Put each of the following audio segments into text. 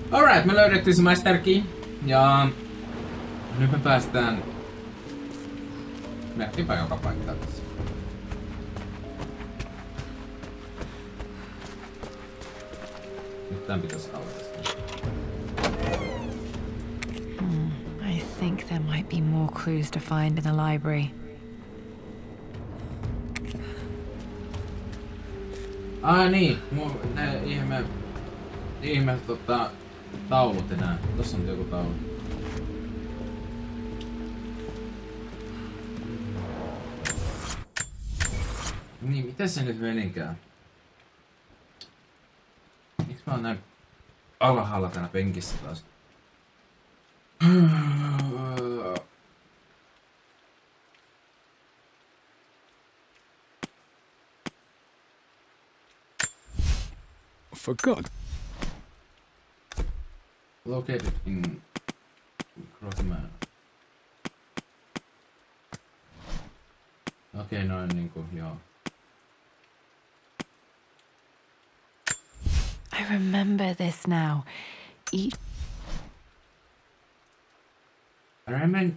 Alright, me löydettiin se Master Key. Ja nyt me päästään melkeinpä joka paikkaan tässä. Nyt tän pitäisi avata. I think there might be more clues to find in the library. Niin, ne ihme taulut enää. Tossa on joku taulu. Niin, miten se nyt menikään? Miksi mä oon näin alhaalla täällä penkissä taas? Forgot. Located in Crossman. Okei, noin niinku, joo. I remember this now. I remember...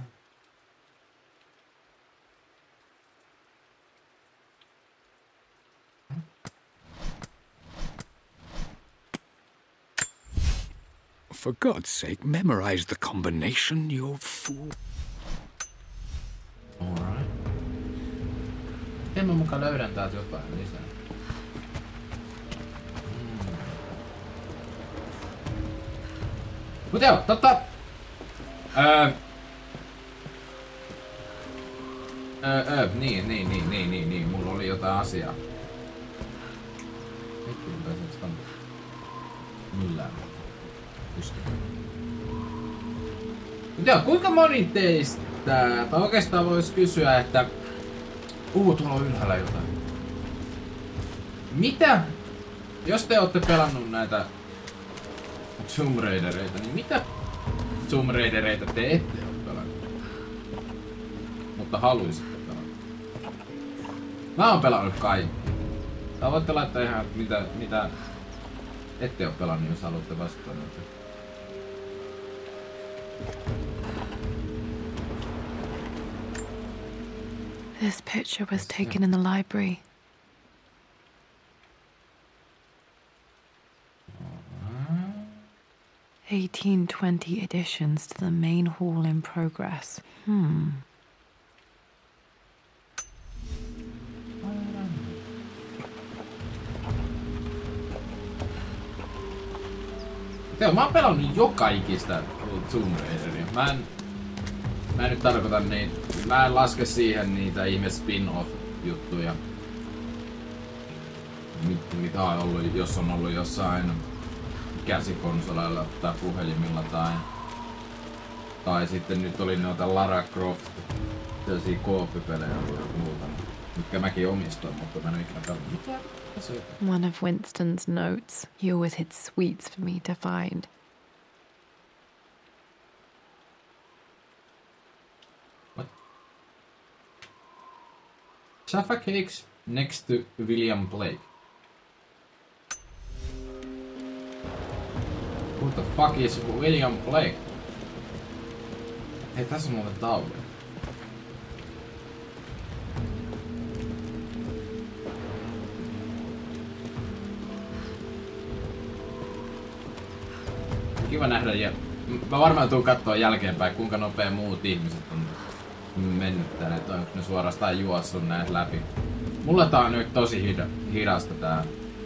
For God's sake, memorize the combination, you fool. Alright. Miten mä mukaan löydän täältä jotain lisää? Mut joo, niin, mulla oli jotain asiaa. Vittu, mä pääsen sitä millään. Mut joo, kuinka moni teistä, tai oikeastaan vois kysyä, että tuolla on ylhäällä jotain. Mitä, jos te ootte pelannut näitä Tomb Raidereita, niin mitä Tomb Raidereita te ette oo pelannut? Mutta haluisitte pelata. Mä oon pelannut kaikki. Tai voitte laittaa ihan mitä ette oo pelannut, jos haluatte vastata. This picture was taken in the library. Uh-huh. 1820 additions to the main hall in progress. Mä oon pelannut joka ikistä Tomb Raideria. Mä en nyt tarkoita niin. Mä en laske siihen niitä ihme spin-off-juttuja. Mitä on ollut, jos on ollut jossain käsikonsoleilla tai puhelimilla tai sitten nyt oli noita Lara Croft tällaisia kooppipelejä ja muuta, mitkä mäkin omistan, mutta mä en ikinä pelannut. Mitä? One of Winston's notes. He always hid sweets for me to find. What? Jaffa cakes next to William Blake. Who the fuck is William Blake? Hei, tässä on muuten taulu. Kiva nähdä ja mä varmaan tuun kattoo jälkeenpäin kuinka nopea muut ihmiset on mennyt tänne, että onko ne suorastaan juossut näet läpi. Mulla tää on nyt tosi hidasta tää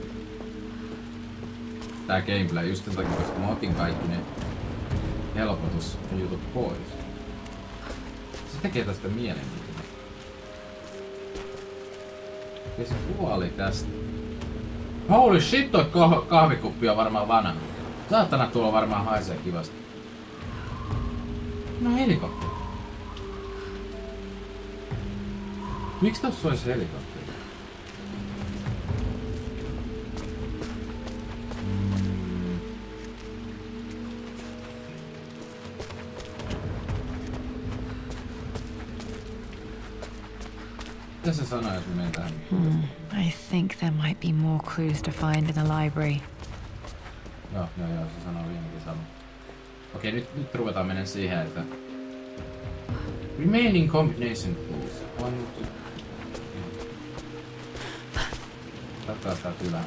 gameplay just sen takia, koska mä otin kaikki ne helpotusjutut pois. Se tekee tästä mielenkiintoista. Ja se kuoli tästä. Holy shit, toi kahvikuppi on varmaan vanha. Saatana, tuolla varmaan haisee kivasti. No helikopteri. Miksi tossa olisi helikopteri? Mitä se sanoo, jos me menen tähän? I think there might be more clues to find in the library. Joo, se sanoo viimekin sama. Okei, nyt ruvetaan mennä siihen, että... Remaining combination clues. On nyt... Katsotaan sitä tylää.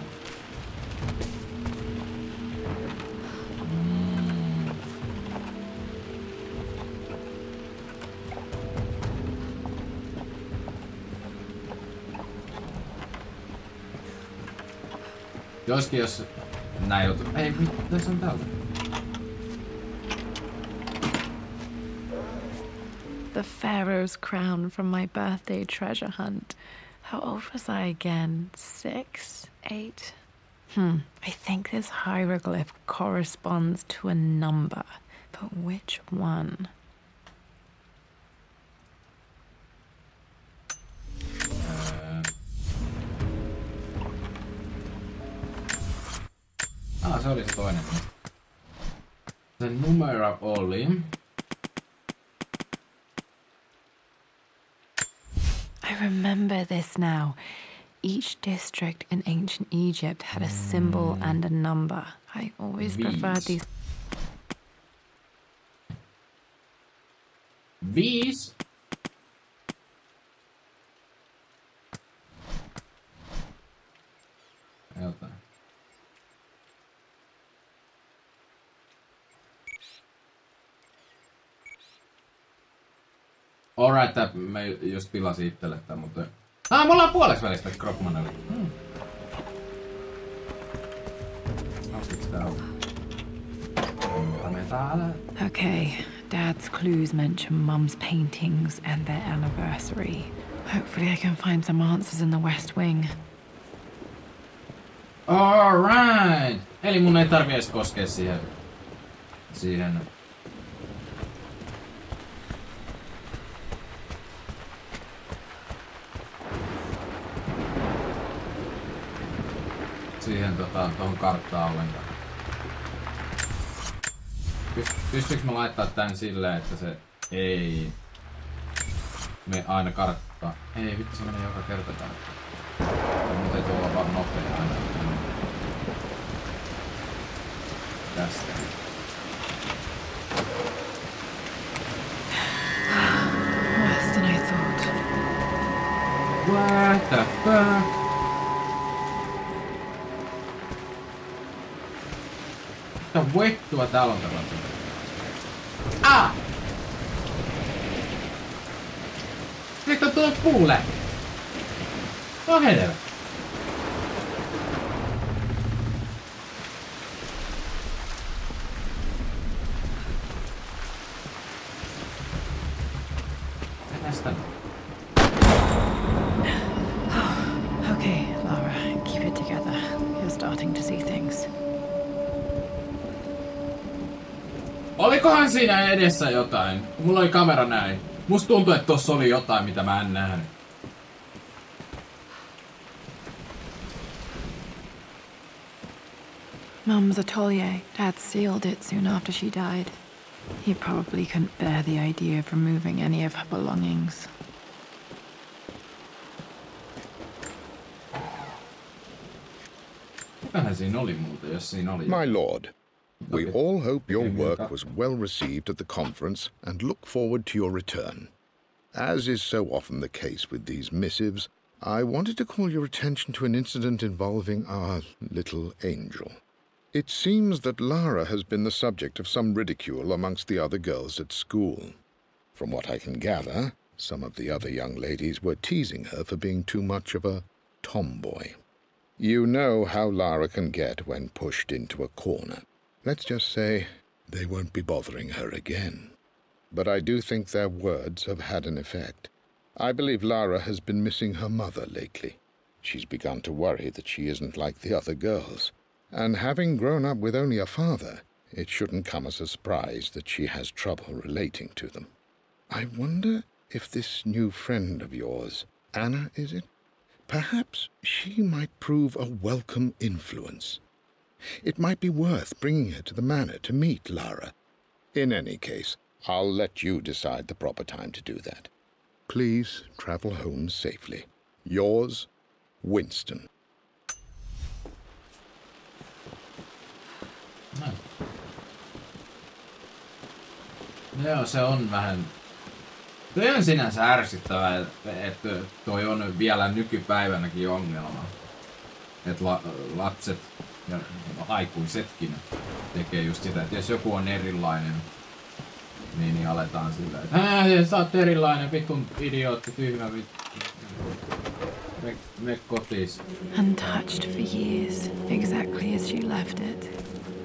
Joskin jos näin joutuu... Ei, tässä on täällä. The Pharaoh's crown from my birthday treasure hunt. How old was I again? 6? 8? I think this hieroglyph corresponds to a number. But which one? Se oli se toinen. The numera oli... I remember this now. Each district in ancient Egypt had a symbol and a number. I always preferred these. 5. Jotain. Alright, mä just pilasin itselle tän, mutta... me ollaan puoleks välistä Krokmanelle. Onks tää on? Okay, Dad's clues mention Mum's paintings and their anniversary. Hopefully I can find some answers in the West Wing. Alright! Eli mun ei tarvi edes koskea siihen... Siihen tohon karttaan ollenkaan. Pystyykö mä laittaa tän silleen, että se ei me aina karttaa? Ei vittu, se menee joka kerta karttaan. Mun täytyy olla vaan nopea aina. Tästä. Worse than I thought. What the fuck? Mitä vittua täällä on tapahtunut? Eikö tää tullut puulle? No helvet. Mennäs tänne. Okay, Lara, keep it together. You're starting to see things. Olikohan siinä edessä jotain? Mulla oli kamera näin. Musta tuntuu, että tossa oli jotain, mitä mä en nähnyt. Mum's atelier. Dad sealed it soon after she died. He probably couldn't bear the idea of removing any of her belongings. Mikähän siinä oli muuten, jos siinä oli? My lord, we all hope your work was well received at the conference and look forward to your return. As is so often the case with these missives, I wanted to call your attention to an incident involving our little angel. It seems that Lara has been the subject of some ridicule amongst the other girls at school. From what I can gather, some of the other young ladies were teasing her for being too much of a tomboy. You know how Lara can get when pushed into a corner. Let's just say they won't be bothering her again. But I do think their words have had an effect. I believe Lara has been missing her mother lately. She's begun to worry that she isn't like the other girls. And having grown up with only a father, it shouldn't come as a surprise that she has trouble relating to them. I wonder if this new friend of yours, Anna, is it? Perhaps she might prove a welcome influence. It might be worth bringing her to the manor to meet Lara. In any case, I'll let you decide the proper time to do that. Please travel home safely. Yours, Winston. Joo, se on vähän... Toi on sinänsä ärsyttävää, että toi on vielä nykypäivänäkin ongelma. Että lapset ja aikuisetkin tekee just sitä, että jos joku on erilainen, niin aletaan sillä, että sä oot erilainen, vitun idiootti, tyhmä vittu. Me kotiin. Untouched for years, exactly as she left it.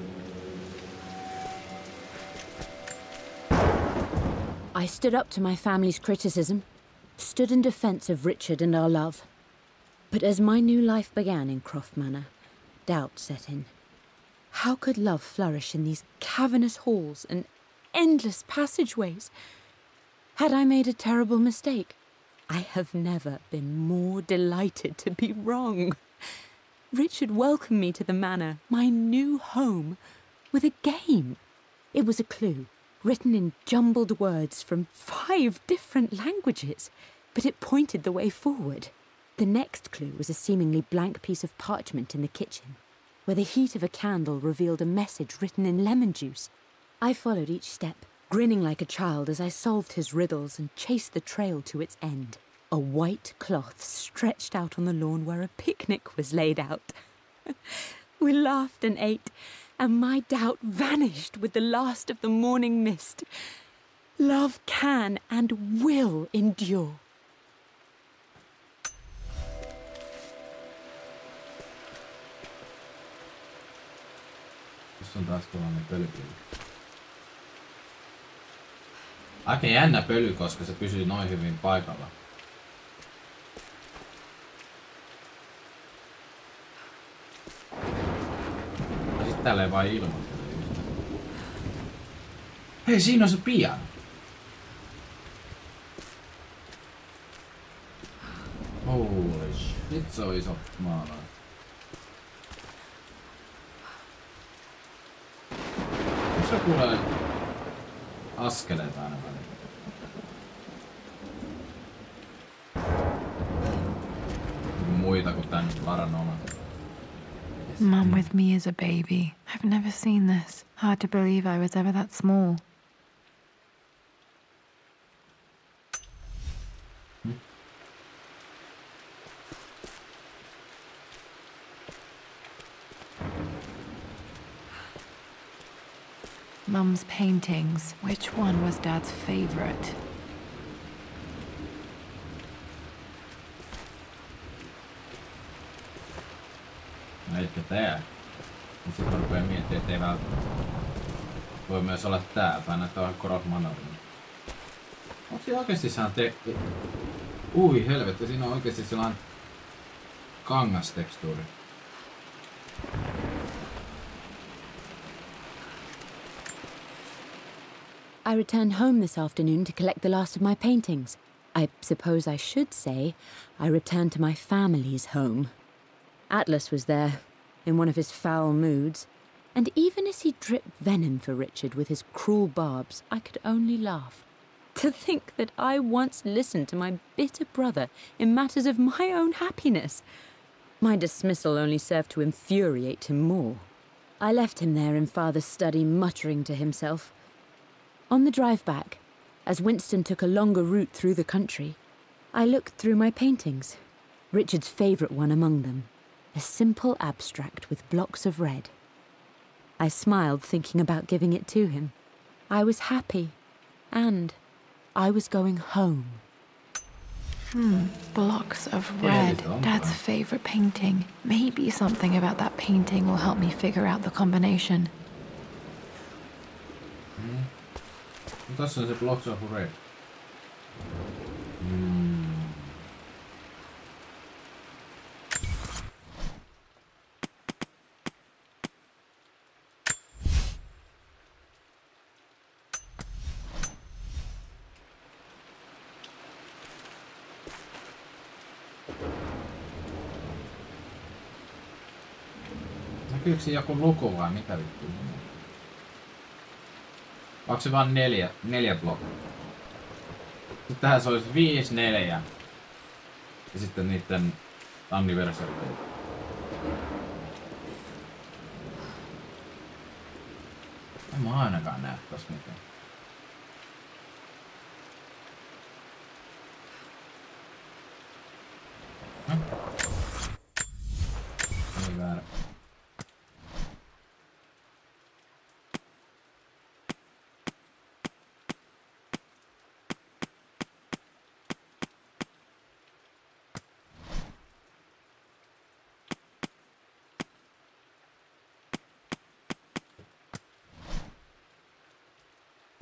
I stood up to my family's criticism, stood in defense of Richard and our love. But as my new life began in Croft Manor, doubt set in. How could love flourish in these cavernous halls and endless passageways? Had I made a terrible mistake? I have never been more delighted to be wrong. Richard welcomed me to the manor, my new home, with a game. It was a clue, written in jumbled words from 5 different languages, but it pointed the way forward. The next clue was a seemingly blank piece of parchment in the kitchen, where the heat of a candle revealed a message written in lemon juice. I followed each step, grinning like a child as I solved his riddles and chased the trail to its end. A white cloth stretched out on the lawn where a picnic was laid out. We laughed and ate, and my doubt vanished with the last of the morning mist. Love can and will endure. Tässä on taas tuollainen pölypöly. Aika jännä pöly, koska se pysyy noin hyvin paikalla. Ja sit tälleen vaan ilmoittelee. Hei, siinä on se piano. Holy shit, se on iso maala. Se kuulee askeleita aina välillä. Muita kuin tän Laran oma. Mum with me as a baby. I've never seen this. Hard to believe I was ever that small. Mum's paintings. Which one was Dad's favorite? No etkö tää? Sitten mä rupean miettimään, ettei välttämättä. Voi myös olla tää päin, että on Croft Manor. Onko siinä oikeesti Ui helvetti, siinä on oikeesti sellainen kangastekstuuri. I returned home this afternoon to collect the last of my paintings. I suppose I should say I returned to my family's home. Atlas was there, in one of his foul moods, and even as he dripped venom for Richard with his cruel barbs, I could only laugh. To think that I once listened to my bitter brother in matters of my own happiness. My dismissal only served to infuriate him more. I left him there in Father's study, muttering to himself. On the drive back, as Winston took a longer route through the country, I looked through my paintings, Richard's favourite one among them, a simple abstract with blocks of red. I smiled, thinking about giving it to him. I was happy, and I was going home. Blocks of red. Dad's favourite painting. Maybe something about that painting will help me figure out the combination. Tässä on se Blocks of Red. Näkyykö siinä joku luku vai mitä vittu? Onko se vaan 4 blokkia? Sitten tähän se olisi 5, 4. Ja sitten niitten anniversary. En mä ainakaan näe tossa mitään.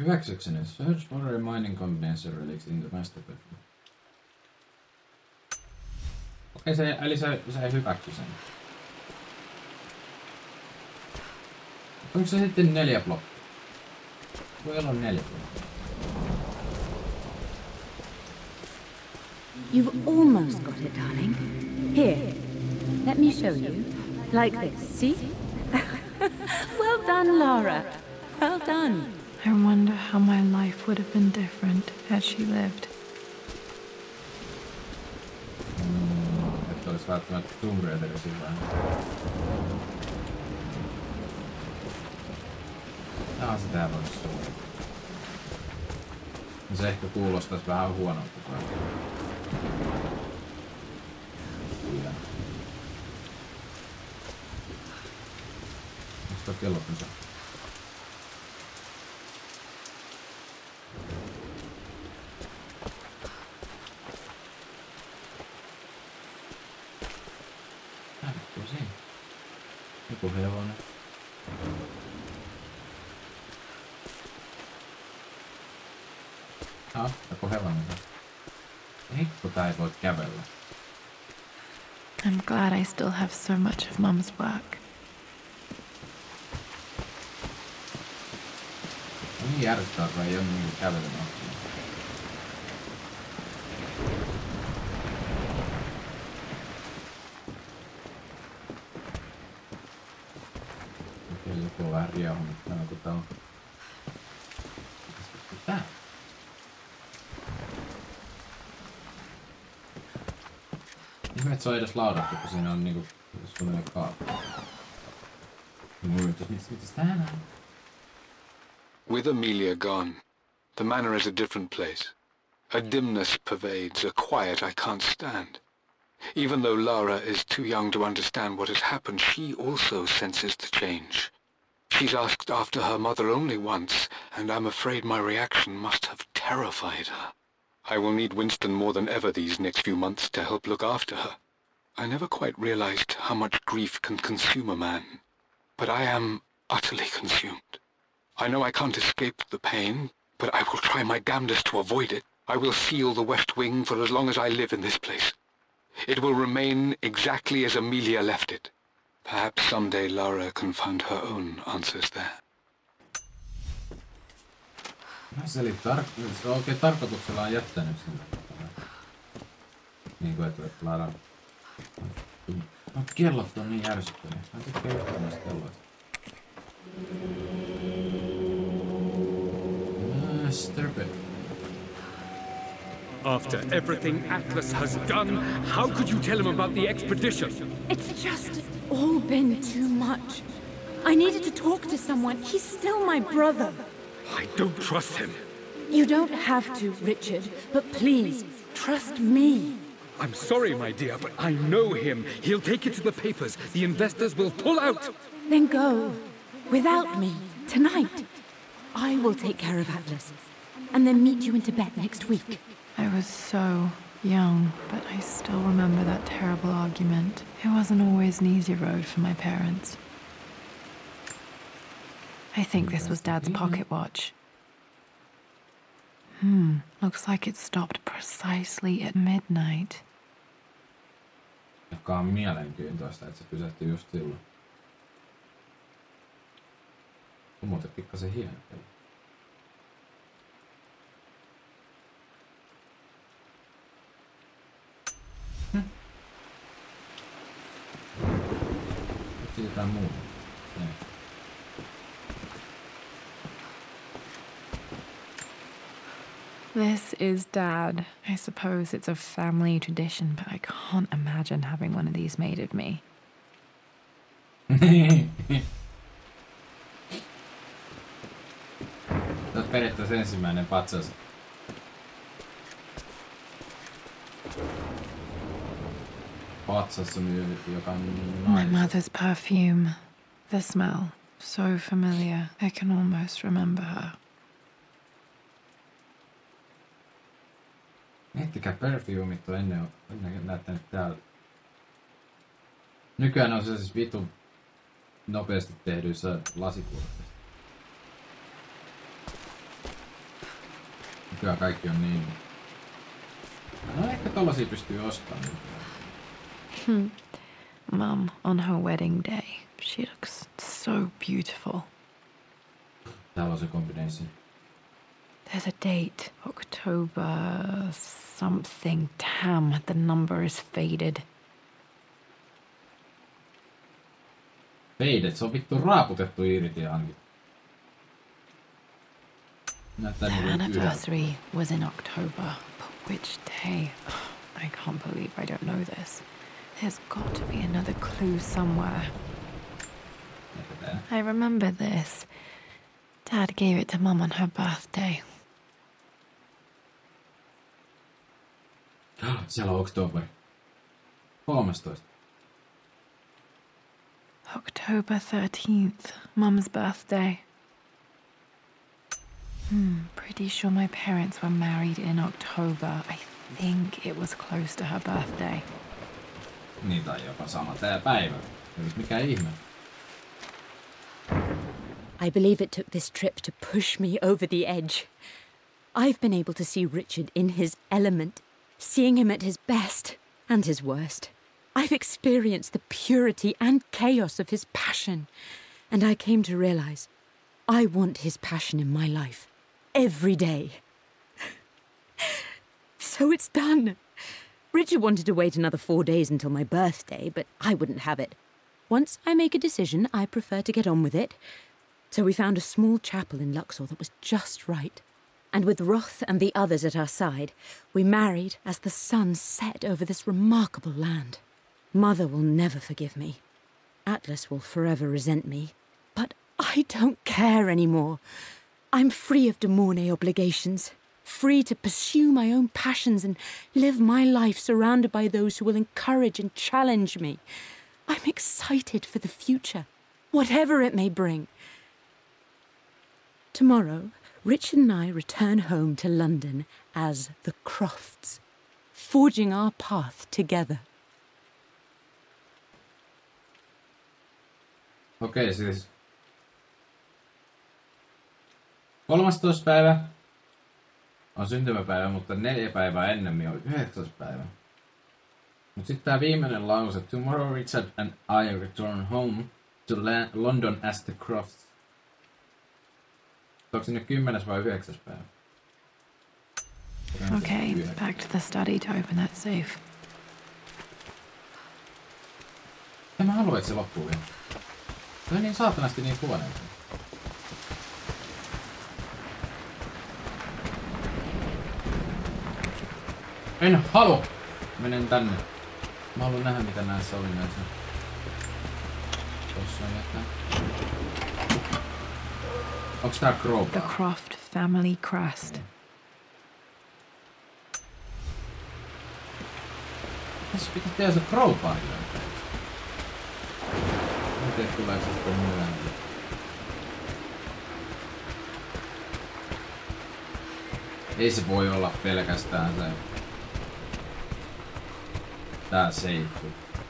Hyväksykseni. Search for a mining combination relics in the master bedroom. Okei, eli se ei hyväksy sen. Onko se sitten 4 blokkia? Voi olla 4 blokkia. You've almost got it, darling. Here, let me show you. Like this, see? Well done, Lara. Well done. I wonder how my life would have been different had she lived. Että olisi välttämättä Tomb Raideria sillä. Se täällä olisi suuri. Se ehkä kuulostaisi vähän huonolta. Kyllä. Mistä kellot on se? Joku hevonen. Joku hevonen. Heikko tää ei voi kävellä. I'm glad I still have so much of Mum's work. On niin järjestää, kun ei oo niin kävelemään. Joku on vähän riehunut täällä, kun täällä on... Tää? Ihme, et se on edes laudattu, kun siinä on niinku suunnilleen kaappi. Mitäs täällä on? With Amelia gone, the manor is a different place. A dimness pervades, a quiet I can't stand. Even though Lara is too young to understand what has happened, she also senses the change. She's asked after her mother only once, and I'm afraid my reaction must have terrified her. I will need Winston more than ever these next few months to help look after her. I never quite realized how much grief can consume a man, but I am utterly consumed. I know I can't escape the pain, but I will try my damnedest to avoid it. I will seal the West Wing for as long as I live in this place. It will remain exactly as Amelia left it. Perhaps someday Lara can find her own answers there. Se oli se on oikein tarkoituksella jättänyt sen. Niinku että Lara... No kellot on niin järsyttäviä. Mä tykkään yhtään näistä kelloista. Stupid. After everything Atlas has done, how could you tell him about the expedition? It's just all been too much. I needed to talk to someone. He's still my brother. I don't trust him. You don't have to, Richard, but please, trust me. I'm sorry, my dear, but I know him. He'll take it to the papers. The investors will pull out. Then go. Without me. Tonight. I will take care of Atlas. And then meet you in Tibet next week. I was so young, but I still remember that terrible argument. It wasn't always an easy road for my parents. I think this was Dad's pocket watch. Looks like it stopped precisely at midnight. Joka on mielenkiintoista, että se pysähtyi just silloin. On muuten pikkasen hieno. Jotain muuta. This is Dad. I suppose it's a family tradition, but I can't imagine having one of these made of me. Se on periaatteessa ensimmäinen patsas. Patsas on joka on My mother's perfume. The smell. So familiar. I can almost remember her. Miettikää, perfumit on ennen näyttänyt täällä. Nykyään on se siis vitun nopeasti tehdyissä lasikuorissa. Nykyään kaikki on niin... No ehkä tollasia pystyy ostamaan. Mum, on her wedding day, she looks so beautiful. Täällä on se combination. There's a date, October something. Damn, the number is faded. Faded, se on vittu raaputettu irti ainakin. The anniversary was in October, but which day? I can't believe I don't know this. There's got to be another clue somewhere. I remember this. Dad gave it to Mum on her birthday. Siellä on October. 13. October 13th, Mum's birthday. Pretty sure my parents were married in October. I think it was close to her birthday. Niin tai jopa sama tää päivä. Ei mikä ihme. I believe it took this trip to push me over the edge. I've been able to see Richard in his element, seeing him at his best and his worst. I've experienced the purity and chaos of his passion, and I came to realize I want his passion in my life every day. So it's done. Richard wanted to wait another 4 days until my birthday, but I wouldn't have it. Once I make a decision, I prefer to get on with it. So we found a small chapel in Luxor that was just right. And with Roth and the others at our side, we married as the sun set over this remarkable land. Mother will never forgive me. Atlas will forever resent me. But I don't care anymore. I'm free of de Mornay obligations. Free to pursue my own passions and live my life surrounded by those who will encourage and challenge me. I'm excited for the future, whatever it may bring. Tomorrow, Richard and I return home to London as the Crofts, forging our path together. Okei, siis 13. päivä on syntymäpäivä, mutta 4 päivää ennemmin oli 9. päivä. Mutta sitten tää viimeinen lause, tomorrow Richard and I return home to London as the Crofts. Onko sinne 10. vai 9. päivä? Okay, back to the study to open that safe. En mä halua, että se loppuu vielä. Se on niin saatanasti niin huoneita. En halua! Menen tänne. Mä haluan nähdä mitä näissä oli näissä. Tossa on jotain. Onks tää crowbar? The Croft family crest. Tässä pitää tehdä se crowbar jotain. Miten tulee se sitten myöhemmin? Ei se voi olla pelkästään se... Tää safe.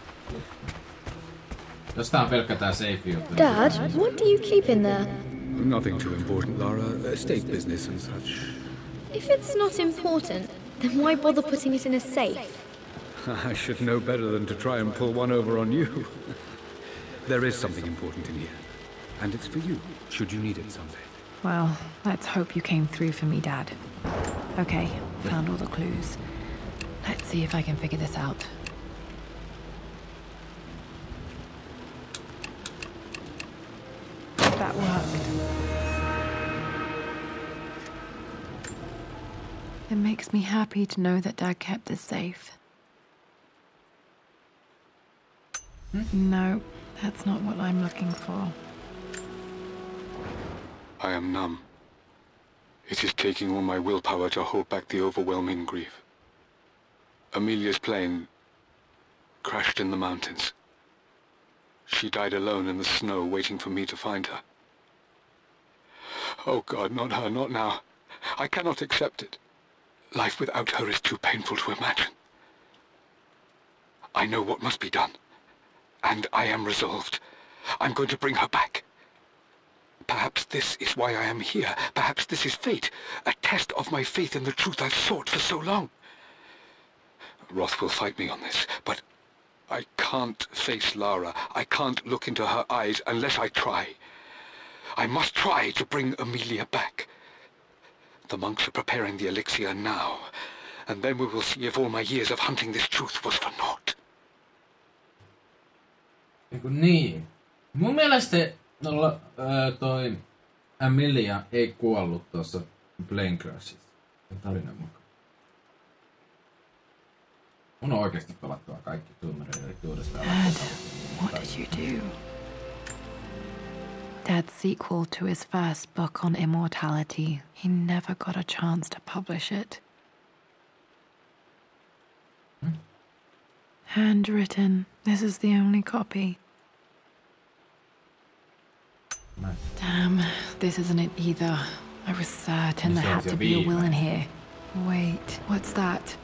Jos tää on pelkkä tää safe juttu... Dad, what do you keep in there? Nothing too important, Lara. Estate business and such. If it's not important, then why bother putting it in a safe? I should know better than to try and pull one over on you. There is something important in here. And it's for you, should you need it someday. Well, let's hope you came through for me, Dad. Okay, found all the clues. Let's see if I can figure this out. That worked. It makes me happy to know that Dad kept this safe. No, that's not what I'm looking for. I am numb. It is taking all my willpower to hold back the overwhelming grief. Amelia's plane crashed in the mountains. She died alone in the snow, waiting for me to find her. Oh God, not her, not now. I cannot accept it. Life without her is too painful to imagine. I know what must be done. And I am resolved. I'm going to bring her back. Perhaps this is why I am here. Perhaps this is fate. A test of my faith in the truth I've sought for so long. Roth will fight me on this, but I can't face Lara. I can't look into her eyes unless I try. I must try to bring Amelia back. The monks are preparing the elixir now, and then we will see if all my years of hunting this truth was for naught. Niin. Mun mielestä toi Amelia ei kuollut tuossa Plane Crashissa. Tarinan mukaan. Mun on oikeesti pelattava kaikki Tomb Raiderit uudestaan. Dad, what did you do? Dad's sequel to his first book on immortality. He never got a chance to publish it. Handwritten. This is the only copy. Nice. Damn, this isn't it either. I was certain there had to be a will in here. Wait, what's that?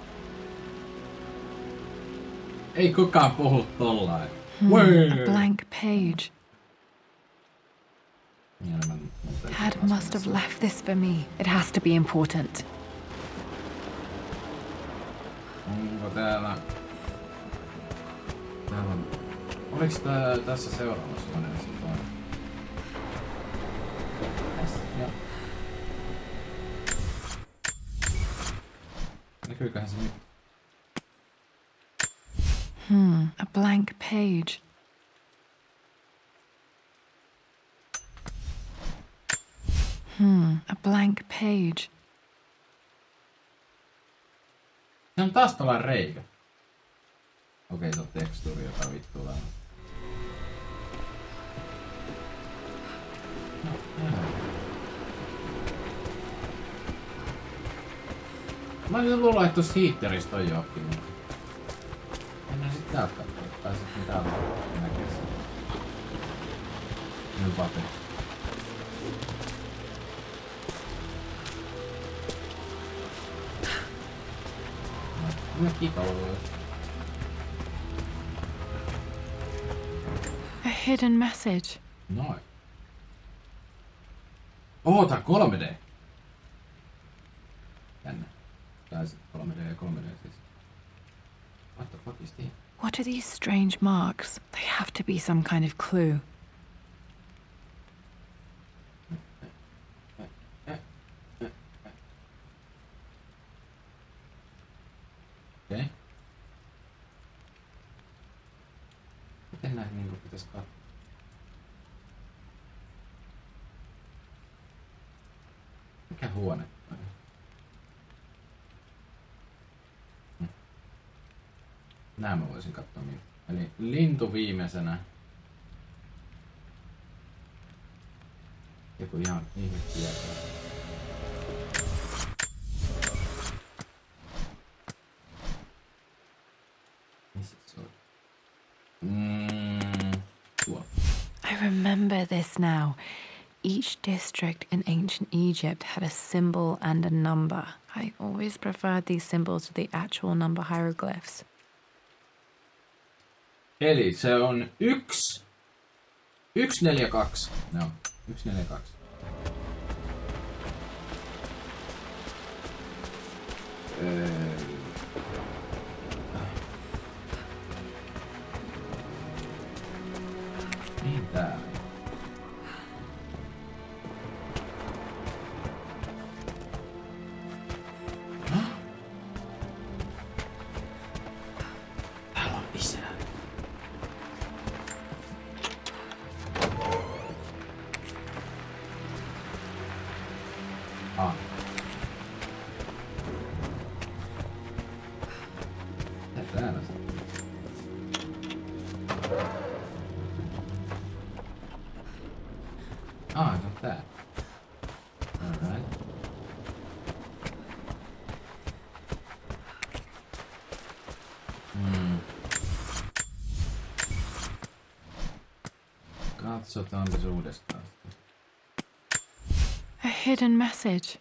Ei kukaan puhu tollain. A blank page. Dad must have left this for me. It has to be important. Onko täällä... Täällä on... Oliks tässä seuraavassa koneessa toinen? Tässä, joo. Näkyyköhän se nyt? A blank page. A blank page. Se on taas tällainen reikä. Okei, se on tekstuuri, joka vittuu vähän. No, mä olisin luulla, että tuossa hiitteristä on johonkin, mutta... Mennään sit täältä katsoa, tai sitten täältä näkee sen. Nyt paperi. A hidden message. Noin. Oota, 3D. Jännä. Tai sit 3D ja 3D siis. What the fuck is this? What are these strange marks? They have to be some kind of clue. Okei. Miten näitä niinku pitäis katsoa? Mikä huone? Nää mä voisin katsoa miltä. Eli lintu viimeisenä. Joku ihan ihme tietää. Missä se on? Tuolla. I remember this now. Each district in ancient Egypt had a symbol and a number. I always preferred these symbols to the actual number hieroglyphs. Eli se on 142. No, 142. Niin täällä. Täällä on lisää. Täällä se. Se on tää. Alright. Katsotaan se uudestaan. A hidden message.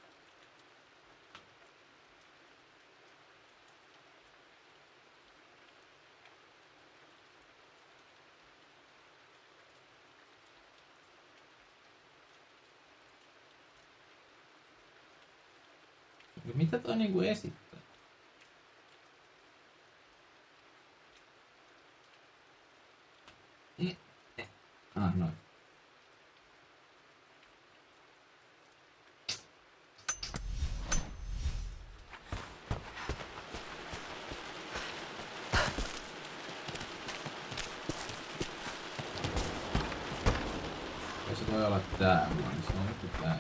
Mitä toi niinku esittää? Noin. Se voi olla tää, vaan se on joku tää.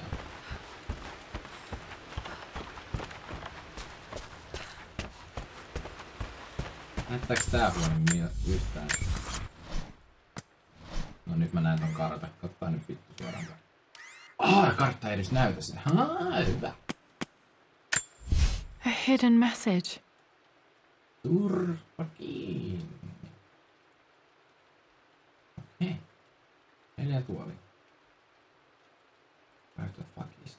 Näyttääks tää huone yhtään? No nyt mä näen ton kartan. Kattaa nyt vittu suoraan tää. Kartta ei edes näytä sitä. Hyvä. A hidden message. Turpa kiinni. Okei. 4 tuoli. Where the fuck is?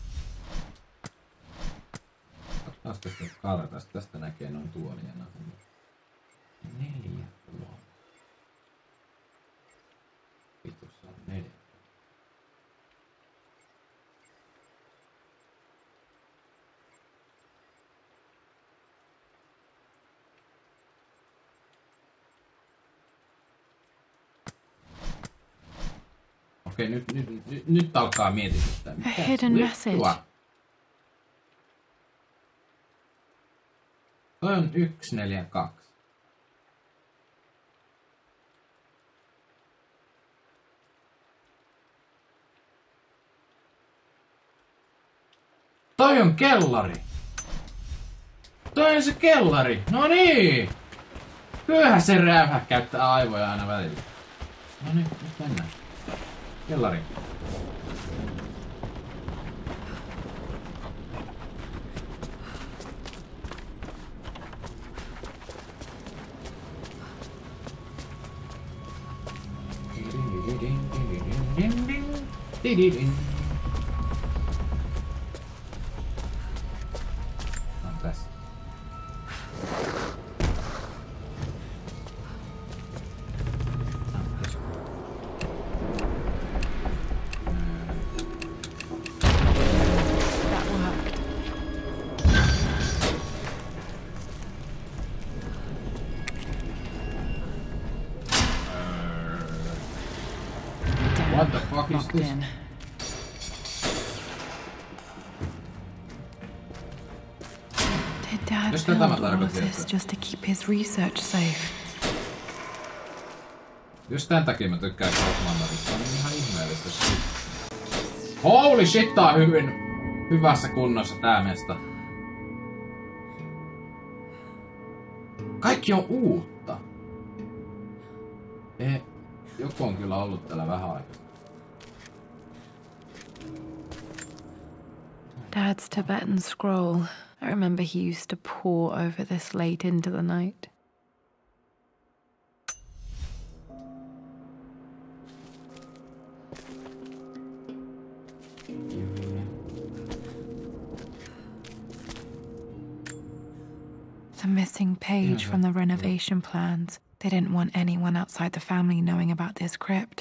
Katsotaan tästä kartasta. Tästä näkee noin tuolia. 4 tuolia. Vitussa on 4. Okei, nyt alkaa mietityttää. A hidden message. Toi on 142. Toi on kellari. Toi on se kellari. No niin. Kyllähän se räyhä käyttää aivoja aina välillä. No niin, nyt mennään. Kellari. On tässä. What the fuck is this? Did Dad build all of this just to keep his research safe? Just tän takia mä tykkään Kaufmannerista. On ihan ihmeellistä shit. Holy shit, tää on hyvin hyvässä kunnossa tää mesta. Kaikki on uutta. Joku on kyllä ollut täällä vähän aikaa. Dad's Tibetan scroll. I remember he used to pore over this late into the night. The missing page from the renovation plans. They didn't want anyone outside the family knowing about this crypt.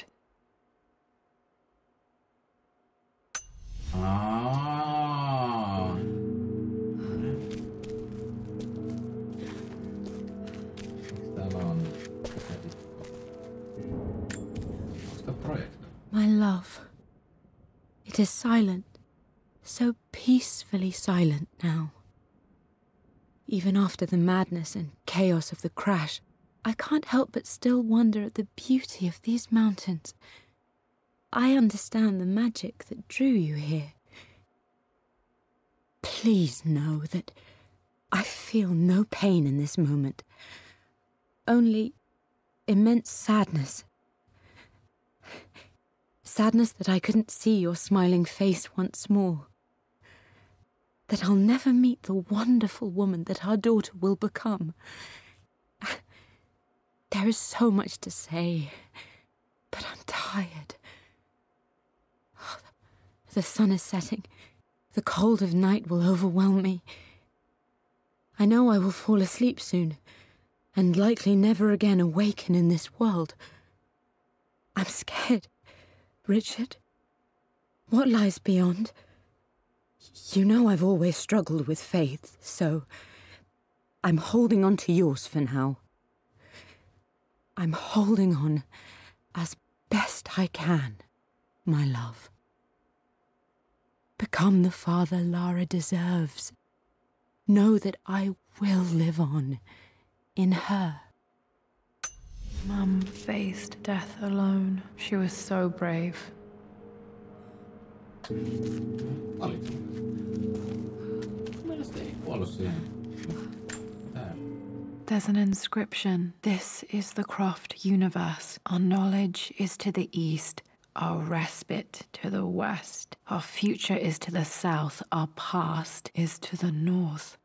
My love, it is silent, so peacefully silent now. Even after the madness and chaos of the crash, I can't help but still wonder at the beauty of these mountains. I understand the magic that drew you here. Please know that I feel no pain in this moment, only immense sadness. Sadness that I couldn't see your smiling face once more. That I'll never meet the wonderful woman that our daughter will become. There is so much to say, but I'm tired. The sun is setting. The cold of night will overwhelm me. I know I will fall asleep soon, and likely never again awaken in this world. I'm scared. Richard, what lies beyond? You know I've always struggled with faith, so I'm holding on to yours for now. I'm holding on as best I can, my love. Become the father Lara deserves. Know that I will live on in her. Mum faced death alone. She was so brave. There's an inscription. This is the Croft universe. Our knowledge is to the east, our respite to the west. Our future is to the south, our past is to the north.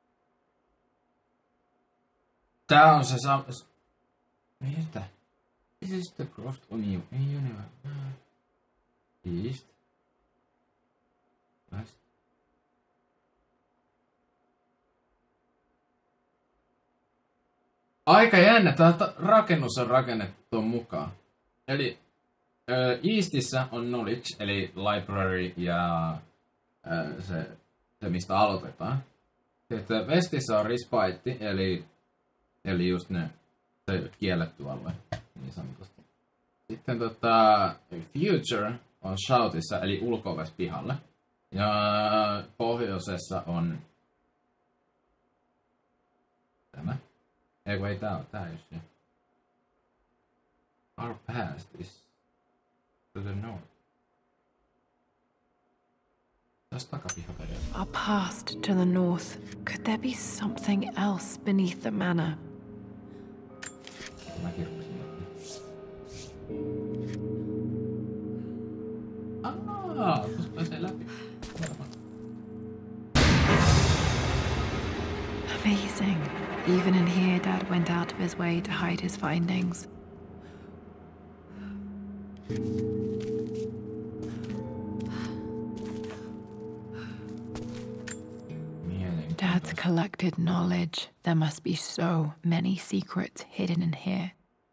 Tää on se Mitä? This is the Croft universe. East. West. Aika jännä. Tämä rakennus on rakennettu tuon mukaan. Eli Eastissä on knowledge, eli library ja se mistä aloitetaan. Sitten Westissä on respite, eli just se kielletty alue, niin sanotusti. Sitten future on shoutissa, eli ulko-oves pihalle. Ja pohjoisessa on tämä. Ei tää just se. Our past is to the north. Tässä takapihalta. Our past to the north. Could there be something else beneath the manor? Mä kirjoitin. Tuossa pääsee läpi. Amazing. Even in here, Dad went out of his way to hide his findings. Dad's collected knowledge. There must be so many secrets hidden in here.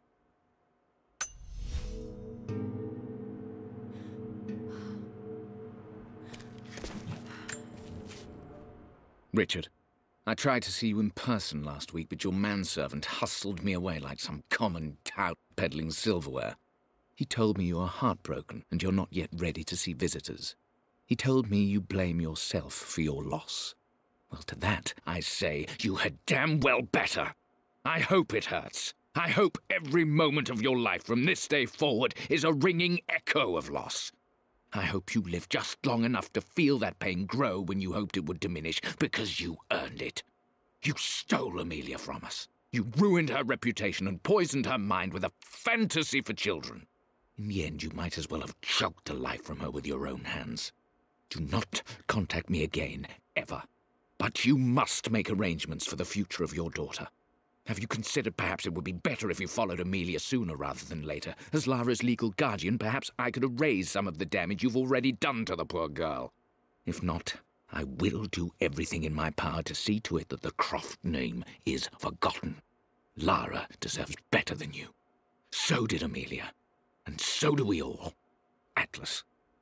Richard, I tried to see you in person last week, but your manservant hustled me away like some common tout peddling silverware. He told me you are heartbroken and you're not yet ready to see visitors. He told me you blame yourself for your loss. Well, to that, I say you had damn well better. I hope it hurts. I hope every moment of your life from this day forward is a ringing echo of loss. I hope you live just long enough to feel that pain grow when you hoped it would diminish, because you earned it. You stole Amelia from us. You ruined her reputation and poisoned her mind with a fantasy for children. In the end, you might as well have choked the life from her with your own hands. Do not contact me again, ever. But you must make arrangements for the future of your daughter. Have you considered perhaps it would be better if you followed Amelia sooner rather than later? As Lara's legal guardian, perhaps I could erase some of the damage you've already done to the poor girl. If not, I will do everything in my power to see to it that the Croft name is forgotten. Lara deserves better than you. So did Amelia. And so do we all. Atlas.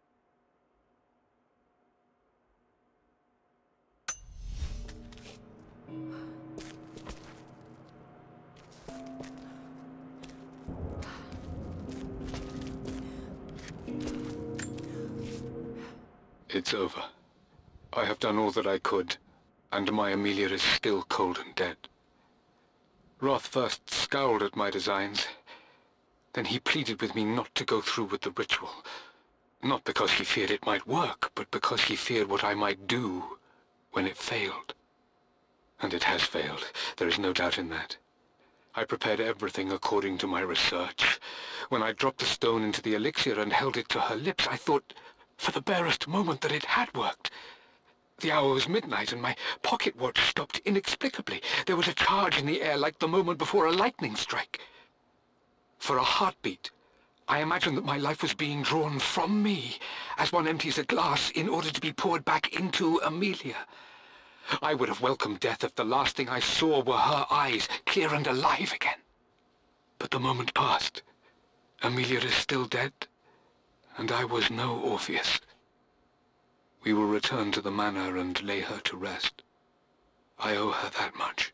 It's over. I have done all that I could, and my Amelia is still cold and dead. Roth first scowled at my designs. Then he pleaded with me not to go through with the ritual. Not because he feared it might work, but because he feared what I might do when it failed. And it has failed. There is no doubt in that. I prepared everything according to my research. When I dropped the stone into the elixir and held it to her lips, I thought for the barest moment that it had worked. The hour was midnight and my pocket watch stopped inexplicably. There was a charge in the air like the moment before a lightning strike. For a heartbeat, I imagined that my life was being drawn from me, as one empties a glass in order to be poured back into Amelia. I would have welcomed death if the last thing I saw were her eyes, clear and alive again. But the moment passed. Amelia is still dead, and I was no Orpheus. we will return to the manor and lay her to rest. I owe her that much.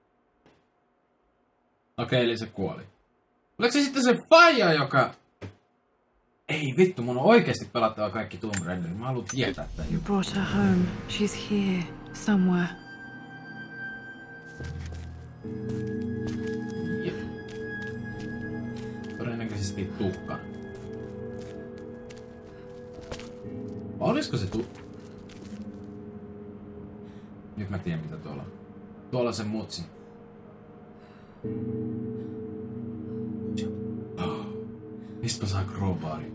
Okei, eli se kuoli. Oliko se sitten se faija, joka... Ei vittu, mun on oikeesti pelattava kaikki Tomb Raider. Mä haluan tietää tän. You brought her home. She's here, somewhere. Jep. Todennäköisesti tuhkana. Olisiko se Nyt mä tiedän mitä tuolla on. Tuolla on se mutsi. Mistä saa crowbari?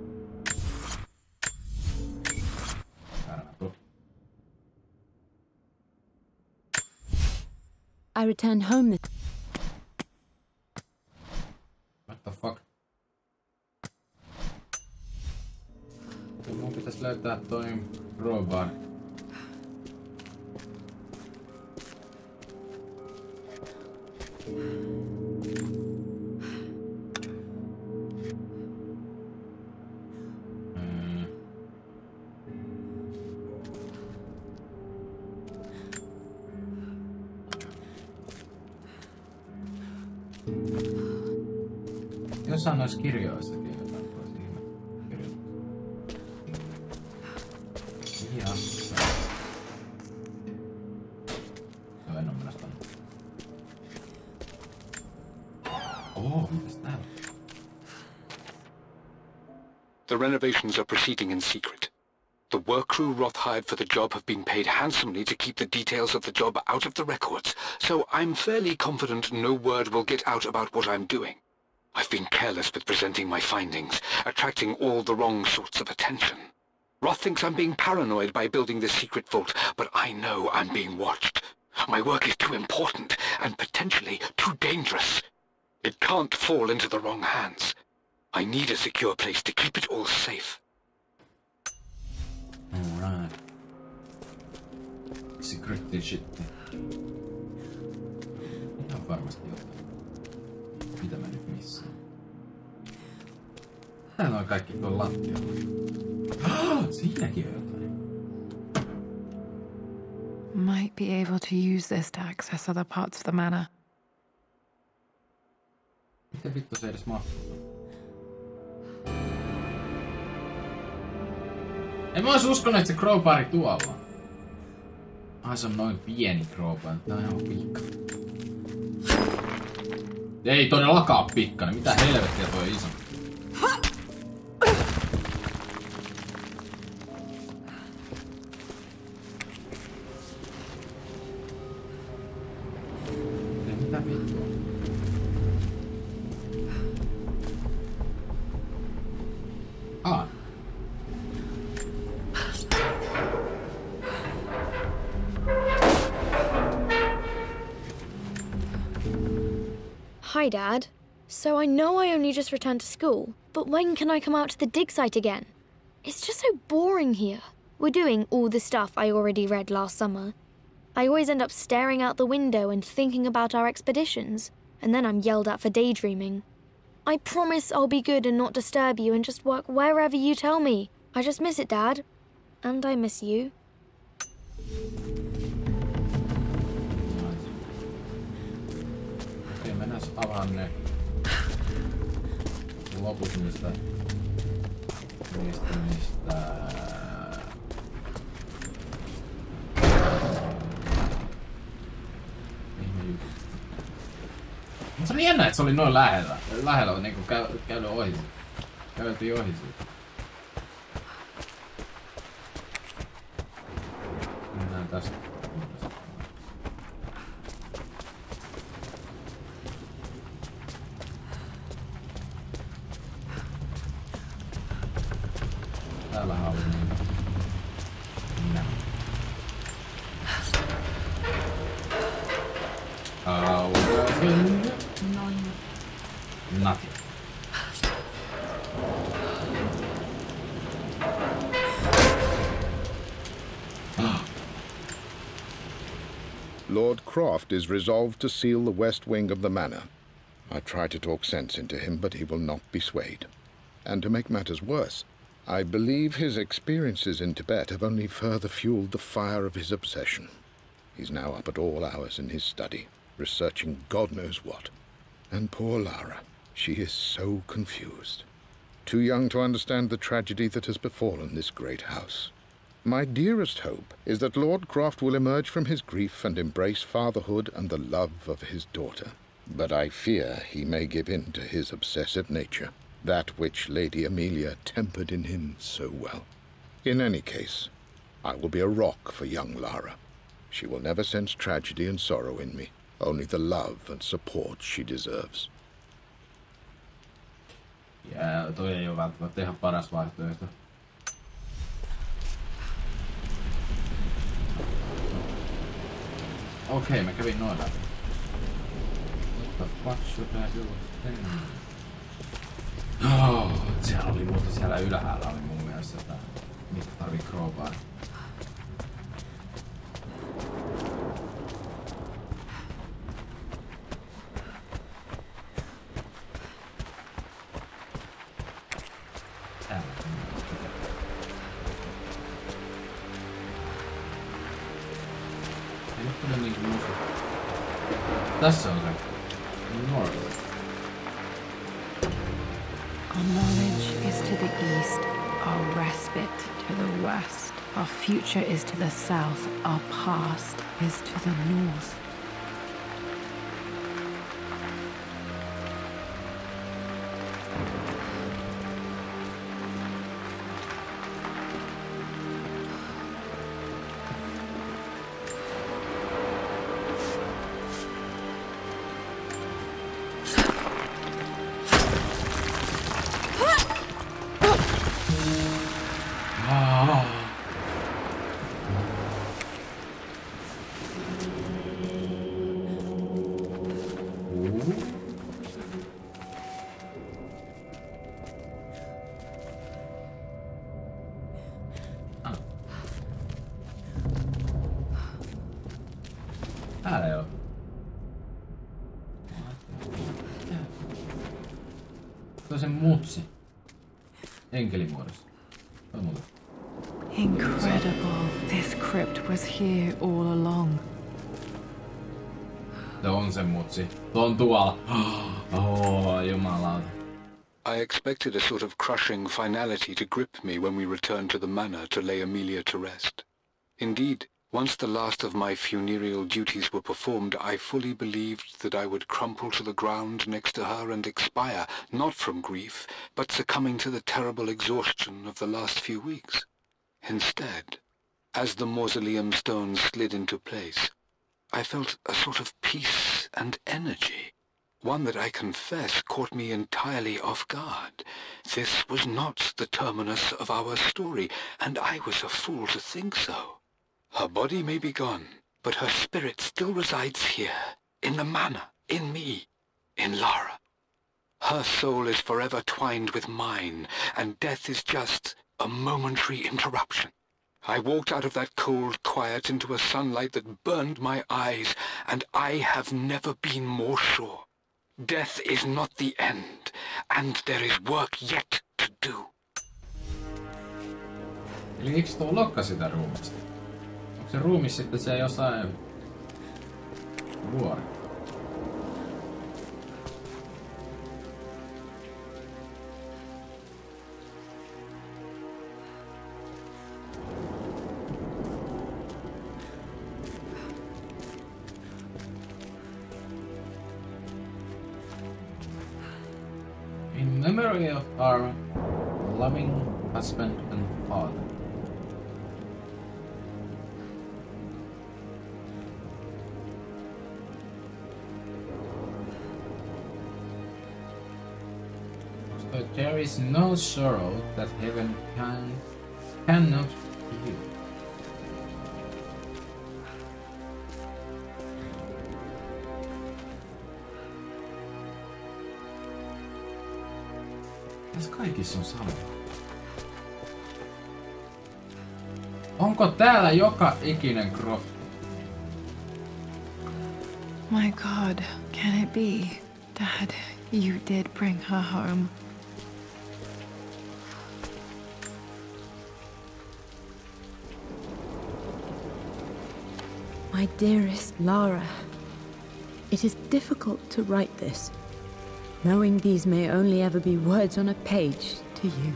I returned home this... What the fuck? Mun pitäis löytää toi crowbar. Jossain noissa kirjoissakin jotain tosi ihme kirjoituksia. Jassa. Joo, en oo menossa tänne. Mitäs täällä? The renovations are proceeding in secret. The work crew Roth hired for the job have been paid handsomely to keep the details of the job out of the records, so I'm fairly confident no word will get out about what I'm doing. I've been careless with presenting my findings, attracting all the wrong sorts of attention. Roth thinks I'm being paranoid by building this secret vault, but I know I'm being watched. My work is too important, and potentially too dangerous. It can't fall into the wrong hands. I need a secure place to keep it all safe. Alright. Secret shit. Ihan varmasti jotain. Mitä mä nyt missään? Täällä on kaikki tuolla lattialla. Siinäkin on jotain. Might be able to use this to access other parts of the manor. Miten vittu se edes mahtuu? En mä ois uskonut, että se crowbari tuolla. Se on noin pieni crowbar. Tää on ihan pikka. Ei todellakaan pikkainen. Mitä helvettiä toi iso? Mitä vittua? Hi, Dad. So I know I only just returned to school, but when can I come out to the dig site again? It's just so boring here. We're doing all the stuff I already read last summer. I always end up staring out the window and thinking about our expeditions, and then I'm yelled at for daydreaming. I promise I'll be good and not disturb you and just work wherever you tell me. I just miss it, Dad. And I miss you. Okei, mennään avaan ne loput mistä se oli jännä, että se oli noin lähellä niinku käydä ohi. Käveltiin ohi siitä. Mennään tästä. Täällähän oli niin. Minä. Nothing. Lord Croft is resolved to seal the west wing of the manor. I try to talk sense into him, but he will not be swayed. And to make matters worse, I believe his experiences in Tibet have only further fueled the fire of his obsession. He's now up at all hours in his study, researching God knows what. And poor Lara, she is so confused. Too young to understand the tragedy that has befallen this great house. My dearest hope is that Lord Croft will emerge from his grief and embrace fatherhood and the love of his daughter. But I fear he may give in to his obsessive nature, that which Lady Amelia tempered in him so well. In any case, I will be a rock for young Lara. She will never sense tragedy and sorrow in me, only the love and support she deserves. Ja toi ei ole välttämättä ihan paras vaihtoehto. Okei, mä kävin noin läpi. What the fuck should I do then? Oh, siellä oli muuta siellä ylhäällä oli mun mielestä tää. Mitä tarvii kroopaa. Tässä on se. North. Our knowledge is to the east, our respite to the west. Our future is to the south, our past is to the north. Täällä ei oo. Se on se mutsi. Enkelimuodossa. Incredible. This crypt was here all along. Se on se mutsi. Tuo on tuolla. Oh, jumalauta. I expected a sort of crushing finality to grip me when we returned to the manor to lay Amelia to rest. Indeed, once the last of my funereal duties were performed, I fully believed that I would crumple to the ground next to her and expire, not from grief, but succumbing to the terrible exhaustion of the last few weeks. Instead, as the mausoleum stones slid into place, I felt a sort of peace and energy, one that I confess caught me entirely off guard. This was not the terminus of our story, and I was a fool to think so. Her body may be gone, but her spirit still resides here, in the manor, in me, in Lara. Her soul is forever twined with mine, and death is just a momentary interruption. I walked out of that cold quiet into a sunlight that burned my eyes, and I have never been more sure. Death is not the end, and there is work yet to do. Eli miksi tuo lokka sitä ruumista? Onko se ruumis sitten se jossain vuori? In memory of our loving husband and father. But there is no sorrow that heaven cannot heal. Tässä kaikissa on sama. Onko täällä joka ikinen Croft? My God, can it be? Dad, you did bring her home. My dearest Lara, it is difficult to write this, knowing these may only ever be words on a page to you.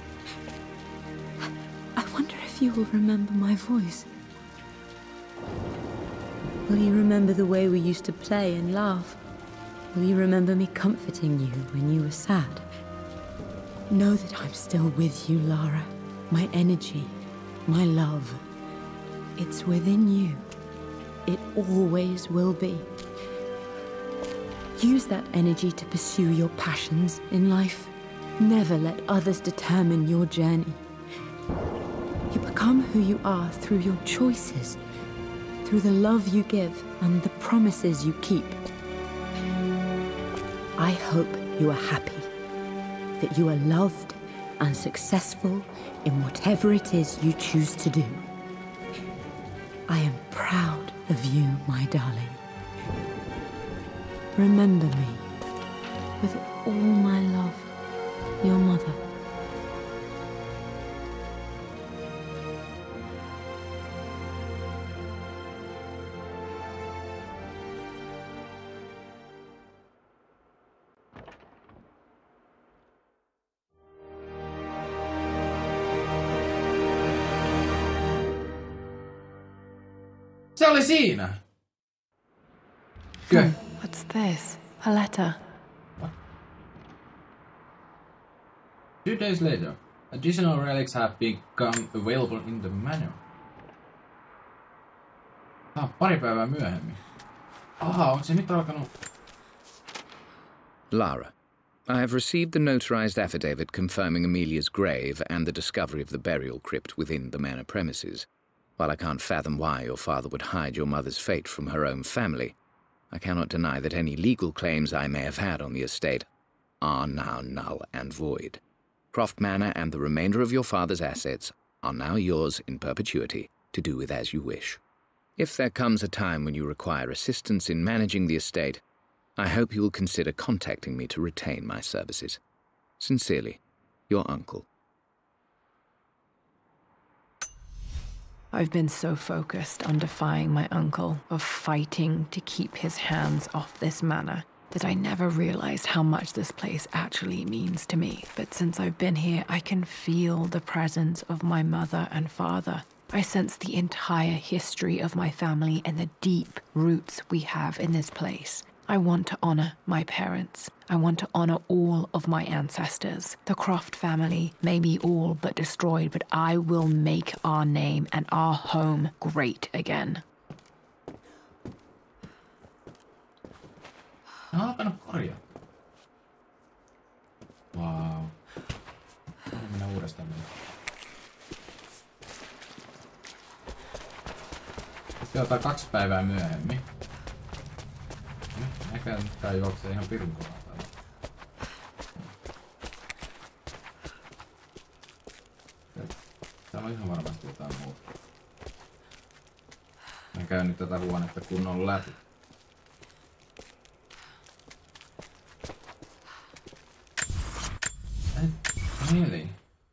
I wonder if you will remember my voice. Will you remember the way we used to play and laugh? Will you remember me comforting you when you were sad? Know that I'm still with you, Lara. My energy, my love. It's within you. It always will be. Use that energy to pursue your passions in life. Never let others determine your journey. You become who you are through your choices, through the love you give and the promises you keep. I hope you are happy, that you are loved and successful in whatever it is you choose to do. I am proud of you, my darling. Remember me, with all my love, your mother. Se oli siinä. Kö? What's this? A letter. What? 2 days later, additional relics have become available in the manor. Pari päivää myöhemmin. Onko se nyt alkanut? Lara, I have received the notarized affidavit confirming Amelia's grave and the discovery of the burial crypt within the manor premises. While I can't fathom why your father would hide your mother's fate from her own family, I cannot deny that any legal claims I may have had on the estate are now null and void. Croft Manor and the remainder of your father's assets are now yours in perpetuity to do with as you wish. If there comes a time when you require assistance in managing the estate, I hope you will consider contacting me to retain my services. Sincerely, your uncle. I've been so focused on defying my uncle, of fighting to keep his hands off this manor, that I never realized how much this place actually means to me. But since I've been here, I can feel the presence of my mother and father. I sense the entire history of my family and the deep roots we have in this place. I want to honor my parents. I want to honor all of my ancestors. The Croft family may be all but destroyed, but I will make our name and our home great again. Alkanut korjaa. Wow. Mennään uudestaan. Sitten otetaan 2 päivää myöhemmin. Näköjään nyt tää juoksee ihan pirun kovaa täällä. Täällä on ihan varmasti jotain muuta. Mä käyn nyt tätä huonetta kunnolla läpi. Eli.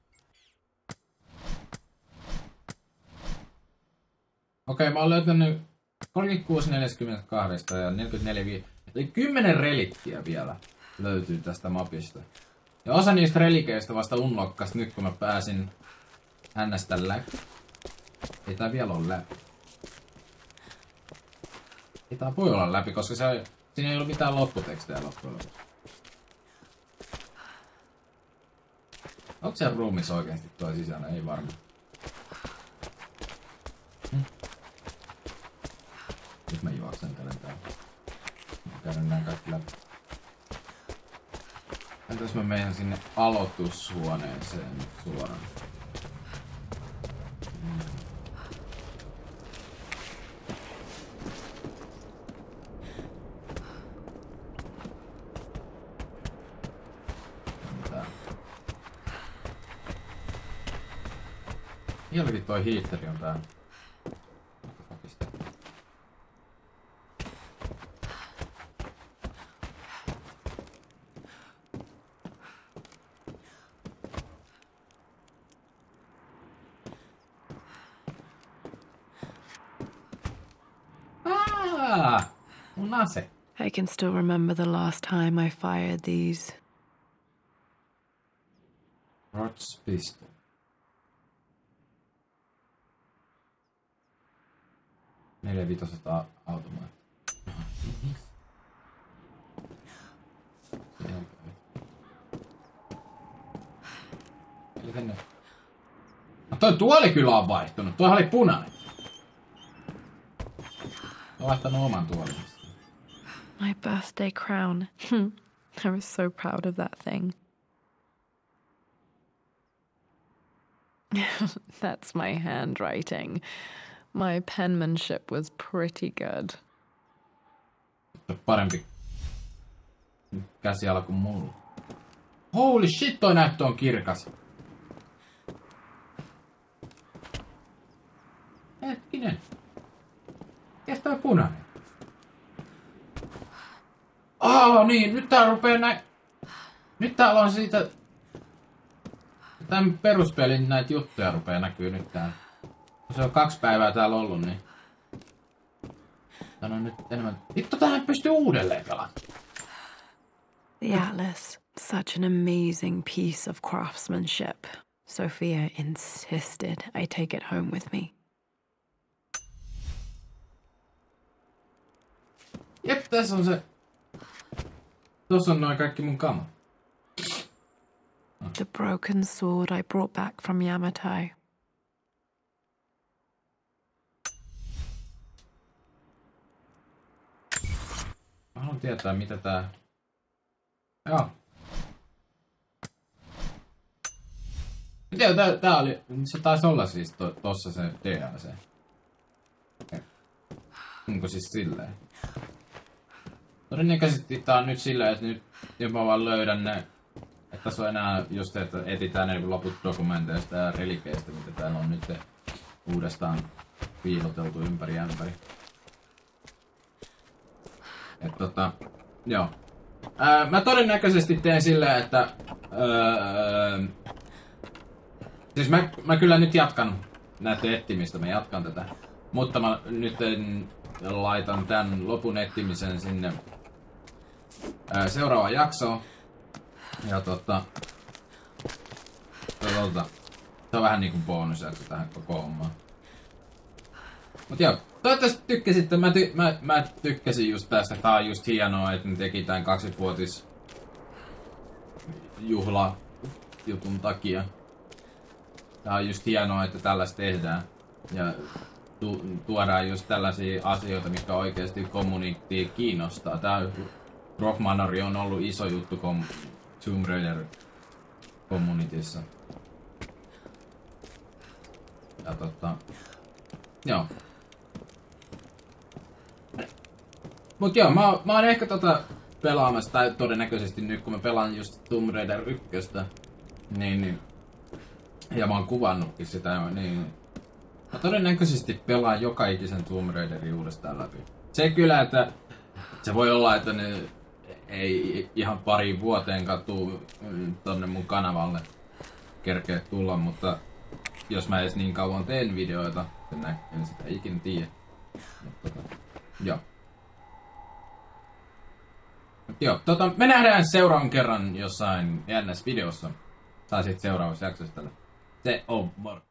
Okei, mä oon löytänyt 36 42 ja 44 eli 10 relikkiä vielä löytyy tästä mapista. Ja osa niistä relikeistä vasta unlockasi nyt kun mä pääsin NS:stä läpi. Ei tää vielä ole läpi. Ei tää voi olla läpi, koska siinä ei ollut mitään lopputekstejä loppujen lopuksi. Onko siellä ruumissa oikeesti tuo sisällä? Ei varmaan. Nyt mä juoksentelen täällä. Mä käydän nää kaikki läpi. Entäs mä menen sinne aloitushuoneeseen nyt suoraan? Vieläkin toi hiitteri on täällä. Mun ase. I can still remember the last time I fired these. Rods pistol. Neljä vitoset automaatti. Eli tänne. No toi tuoli kyllä on vaihtunut. Tuohan oli punainen. Mä oon vaihtanut oman tuolin. My birthday crown. I was so proud of that thing. That's my handwriting. My penmanship was pretty good. Parempi käsiala kuin mulla. Holy shit, toi näyttö on kirkas. Hetkinen. Mikäs toi punainen? Niin, nyt tää rupee Nyt täällä on siitä... Tän peruspelin näitä juttuja rupee näkyy nyt täällä. Se on 2 päivää täällä ollut, niin... Tän on nyt enemmän... Vittu, tähän pystyy uudelleen pelaamaan. The Atlas. Such an amazing piece of craftsmanship. Sophia insisted I take it home with me. Jep, tässä on se... Tuossa on noin kaikki mun kamat. The broken sword I brought back from Yamatai. Mä haluan tietää, mitä tää... Joo. Mitä tää oli... Se taisi olla siis tossa se DLC. Onko siis silleen? Todennäköisesti tää on nyt silleen, että nyt mä vaan löydän ne... Että se on enää just, että etsitään ne loput dokumenteista ja relikeistä, mitä täällä on nyt uudestaan piiloteltu ympäri ja ympäri. Että joo. Mä todennäköisesti teen silleen, että... siis mä kyllä nyt jatkan näitä etsimistä, mä jatkan tätä. Mutta mä nyt laitan tän lopun etsimisen sinne seuraavaan jaksoon. Ja se on vähän niinku bonusjakso tähän koko hommaan. Mut joo, toivottavasti tykkäsitte. Mä tykkäsin just tästä. Tää on just hienoa, että ne teki tän 20-vuotis juhlajutun takia. Tää on just hienoa, että tällaista tehdään. Ja tuodaan just tällaisia asioita, mitkä oikeesti communitya kiinnostaa. Tää Rock Manor on ollut iso juttu Tomb Raider communityssä. Ja joo. Mut joo, mä oon ehkä pelaamassa, tai todennäköisesti nyt kun mä pelaan just Tomb Raider 1, niin ja mä oon kuvannutkin sitä, niin mä todennäköisesti pelaan joka ikisen Tomb Raiderin uudestaan läpi. Se kyllä, että se voi olla, että ne ei ihan pari vuoteenkaan tuu tonne mun kanavalle kerkeä tulla, mutta jos mä edes niin kauan teen videoita, en sitä ikin tiedä. Joo. Joo, me nähdään seuraavan kerran jossain jännässä videossa. Tai sit seuraavassa jaksossa tällä. Se on moro.